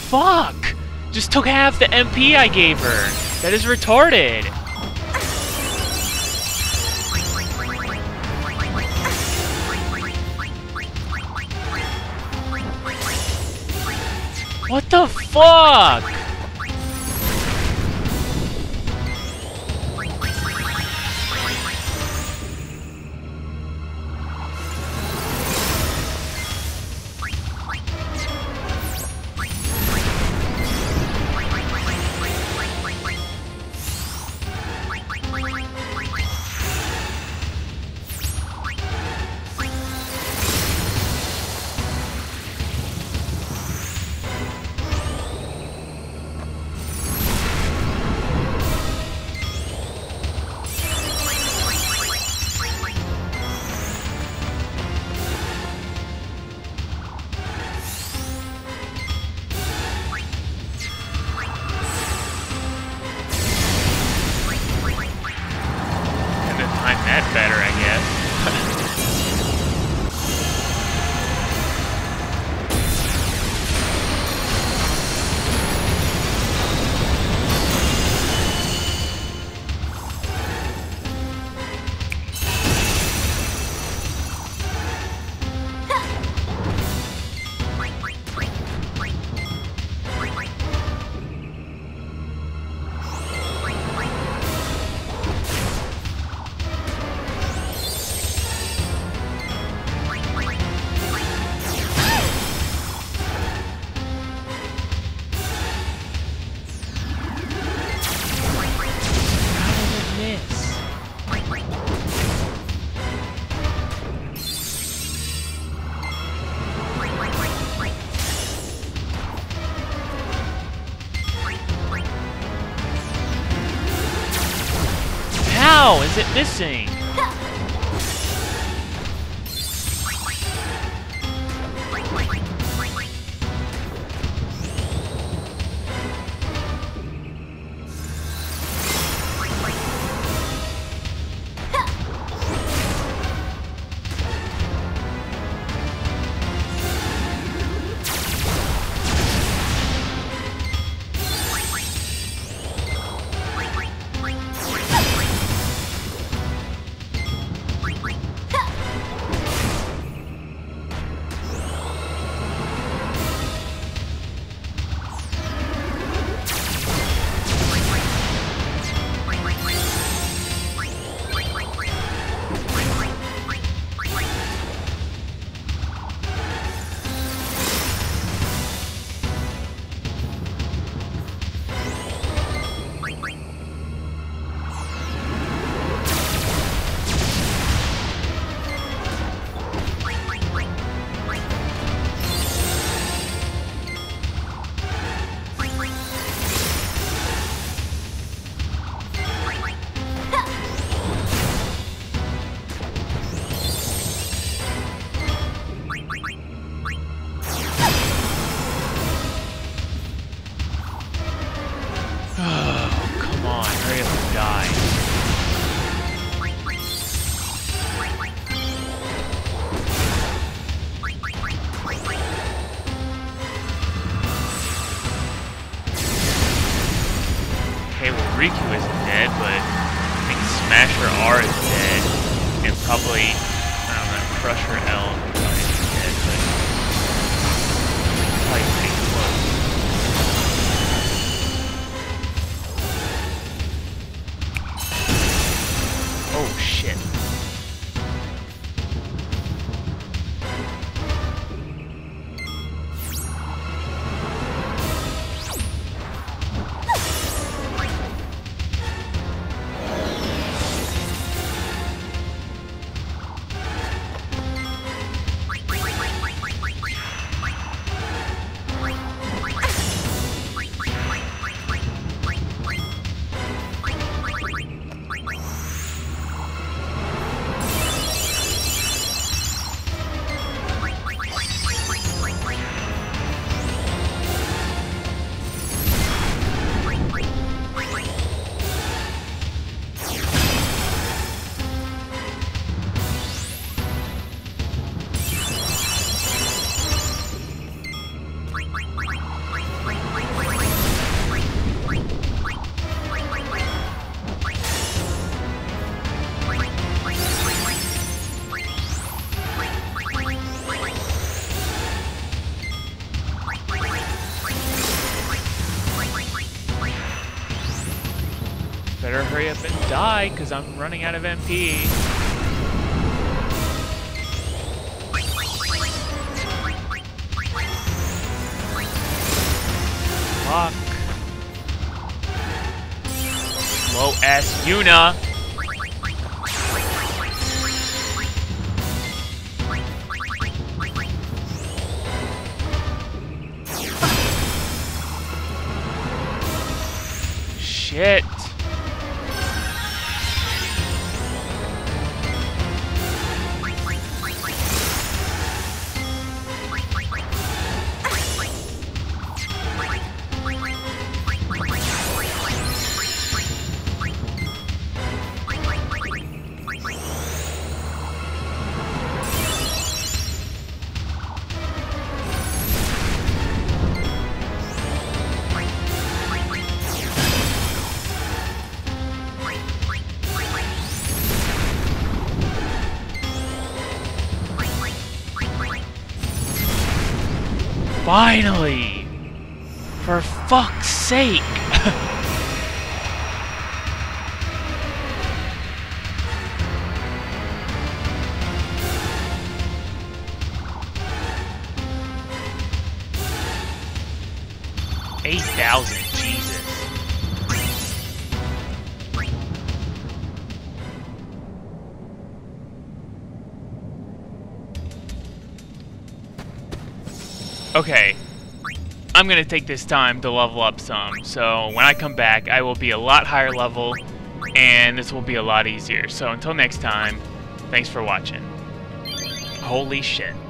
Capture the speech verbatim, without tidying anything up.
fuck? Just took half the M P I gave her. That is retarded. What the fuck? That better, I guess. How is it missing? Riku isn't dead, but I think Smasher R is dead, and probably, I don't know, Crusher L probably is dead, but probably pretty close. Oh shit. up and die because I'm running out of M P. Fuck. Slow ass Yuna. Shit. Finally! For fuck's sake! eight thousand, Jesus. Okay, I'm gonna take this time to level up some, so when I come back, I will be a lot higher level, and this will be a lot easier. So until next time, thanks for watching. Holy shit.